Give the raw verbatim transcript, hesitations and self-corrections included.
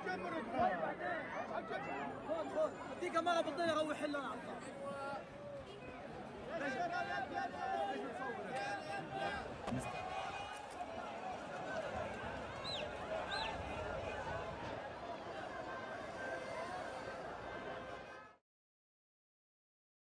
خذ خذ اديك مره بالضيره وحل انا على الطاوله.